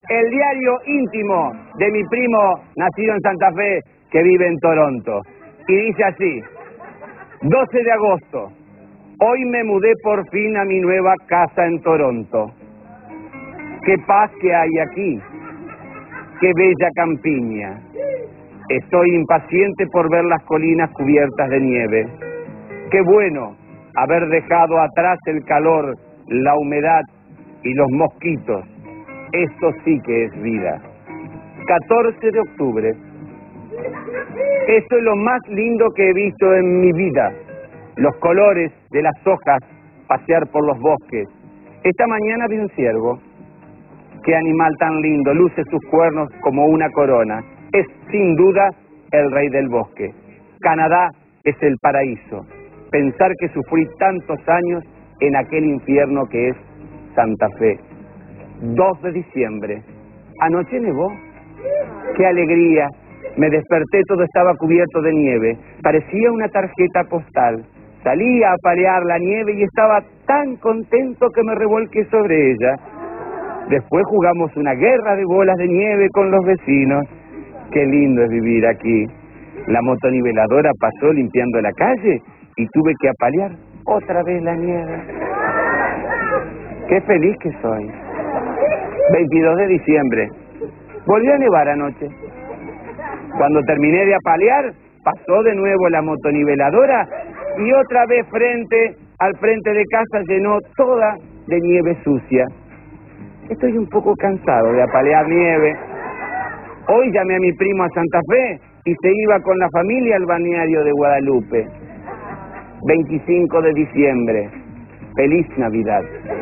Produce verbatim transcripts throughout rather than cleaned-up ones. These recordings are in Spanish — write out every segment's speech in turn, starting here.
el diario íntimo de mi primo nacido en Santa Fe que vive en Toronto. Y dice así: doce de agosto, hoy me mudé por fin a mi nueva casa en Toronto. Qué paz que hay aquí, qué bella campiña. Estoy impaciente por ver las colinas cubiertas de nieve. Qué bueno haber dejado atrás el calor, la humedad y los mosquitos. Esto sí que es vida. catorce de octubre. Esto es lo más lindo que he visto en mi vida. Los colores de las hojas, pasear por los bosques. Esta mañana vi un ciervo. Qué animal tan lindo, luce sus cuernos como una corona. Es sin duda el rey del bosque. Canadá es el paraíso. Pensar que sufrí tantos años en aquel infierno que es Santa Fe. dos de diciembre. Anoche nevó. ¡Qué alegría! Me desperté, todo estaba cubierto de nieve. Parecía una tarjeta postal. Salí a apalear la nieve y estaba tan contento que me revolqué sobre ella. Después jugamos una guerra de bolas de nieve con los vecinos. ¡Qué lindo es vivir aquí! La motoniveladora pasó limpiando la calle y tuve que apalear otra vez la nieve. ¡Qué feliz que soy! veintidós de diciembre. Volvió a nevar anoche. Cuando terminé de apalear, pasó de nuevo la motoniveladora y otra vez frente al frente de casa llenó toda de nieve sucia. Estoy un poco cansado de apalear nieve. Hoy llamé a mi primo a Santa Fe y se iba con la familia al balneario de Guadalupe. veinticinco de diciembre. Feliz Navidad.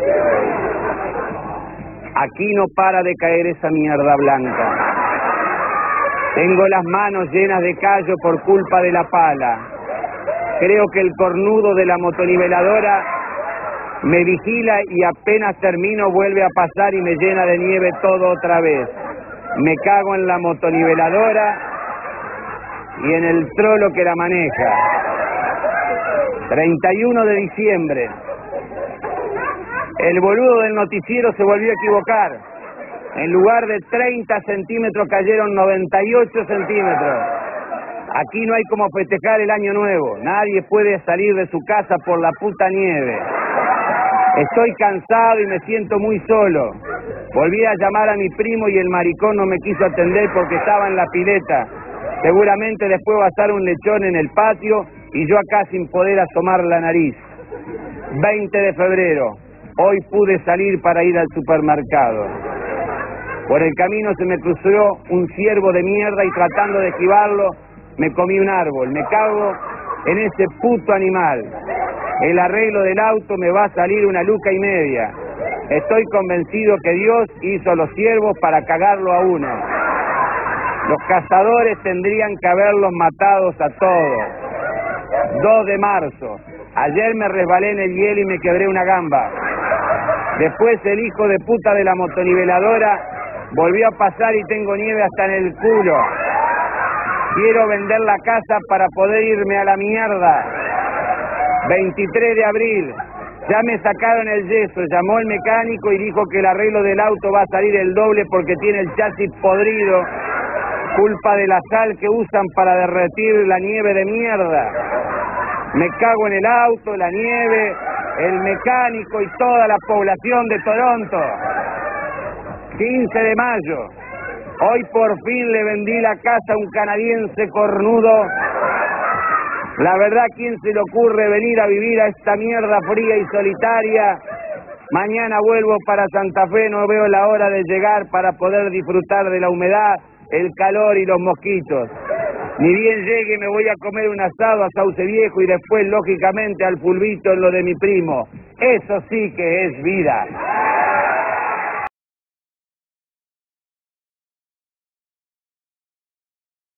Aquí no para de caer esa mierda blanca. Tengo las manos llenas de callo por culpa de la pala. Creo que el cornudo de la motoniveladora me vigila y apenas termino vuelve a pasar y me llena de nieve todo otra vez. Me cago en la motoniveladora y en el trolo que la maneja. treinta y uno de diciembre. El boludo del noticiero se volvió a equivocar. En lugar de treinta centímetros cayeron noventa y ocho centímetros. Aquí no hay como festejar el año nuevo. Nadie puede salir de su casa por la puta nieve. Estoy cansado y me siento muy solo. Volví a llamar a mi primo y el maricón no me quiso atender porque estaba en la pileta. Seguramente después va a estar un lechón en el patio y yo acá sin poder asomar la nariz. veinte de febrero. Hoy pude salir para ir al supermercado. Por el camino se me cruzó un ciervo de mierda y tratando de esquivarlo me comí un árbol. Me cago en ese puto animal. El arreglo del auto me va a salir una luca y media. Estoy convencido que Dios hizo a los ciervos para cagarlo a uno. Los cazadores tendrían que haberlos matados a todos. dos de marzo. Ayer me resbalé en el hielo y me quebré una gamba. Después el hijo de puta de la motoniveladora volvió a pasar y tengo nieve hasta en el culo. Quiero vender la casa para poder irme a la mierda. veintitrés de abril. Ya me sacaron el yeso, llamó el mecánico y dijo que el arreglo del auto va a salir el doble porque tiene el chasis podrido, culpa de la sal que usan para derretir la nieve de mierda. Me cago en el auto, la nieve, el mecánico y toda la población de Toronto. quince de mayo. Hoy por fin le vendí la casa a un canadiense cornudo. La verdad, ¿quién se le ocurre venir a vivir a esta mierda fría y solitaria? Mañana vuelvo para Santa Fe, no veo la hora de llegar para poder disfrutar de la humedad, el calor y los mosquitos. Ni bien llegue me voy a comer un asado a Sauce Viejo y después, lógicamente, al Fulvito en lo de mi primo. Eso sí que es vida.